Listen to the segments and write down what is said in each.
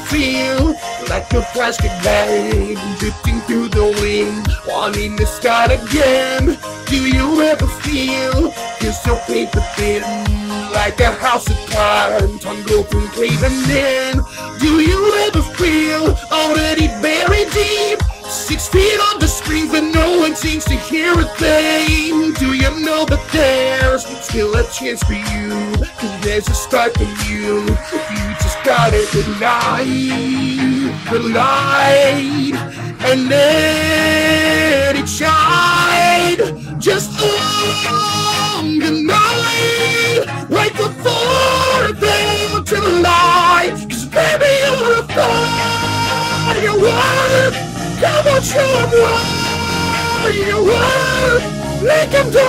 feel like a plastic bag drifting through the wind, wanting to start again? Do you ever feel you're so paper thin, like a house of cards on broken caving in? Do you ever feel already buried deep, 6 feet on the screen, but no one seems to hear a thing? Do you know that there's still a chance for you? 'Cause there's a start from you. You just gotta deny the light and let it shine. Just on the night, right before they want to lie. 'Cause baby, you're a firework. Come on, show 'em what you want. Make 'em do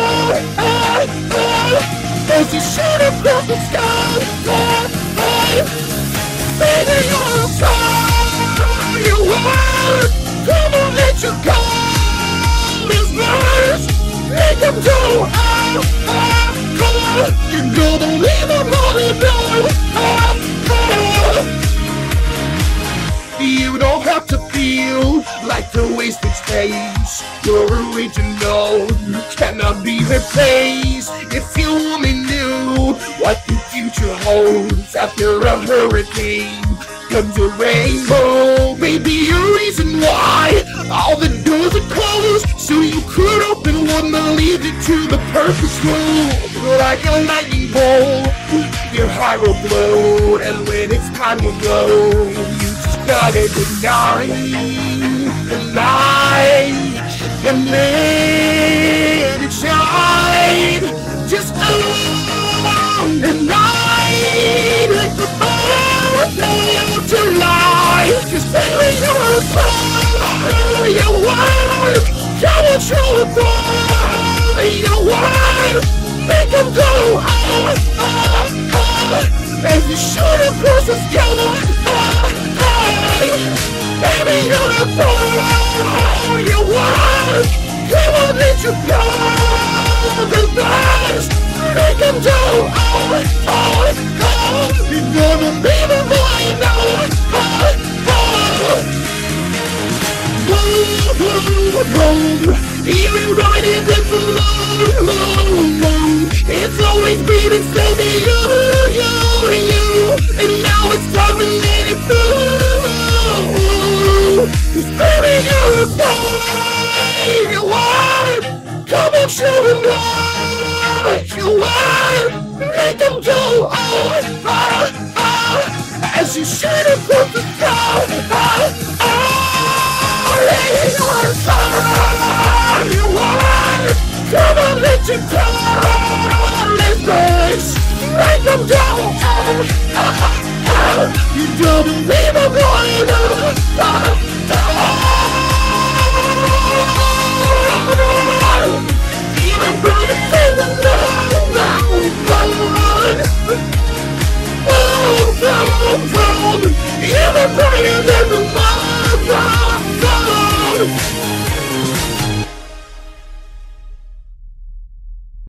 as you shoot across the sky. Baby, you're a firework. Come on, let your colors burst. Make 'em do you're gonna leave 'em on the door. You don't have to feel like a wasted space. You're original, you cannot be replaced. If you only knew what the future holds after a hurricane comes a rainbow. Maybe a reason why all the doors are closed, so you could open one that leads you to the perfect room. Like a lightning bolt, your heart will blow, and when it's time to go, you just gotta deny the light and let it shine. Just on the night, like the bird to lie. 'Cause baby, you're a firework. Come on, show 'em firework. Make 'em go as you shoot across the sky. Baby, you're a firework. Come on, let you go. The best. Make 'em do you're gonna be the boy now. Even right in the moon, it's always been inside me, you, and now it's time to let it through. 'Cause baby, you're a firework. Come on, show 'em what you want. Make 'em do as you shoot across the sky. Come on, let you go. Let's dance. Break 'em down. You don't believe I'm going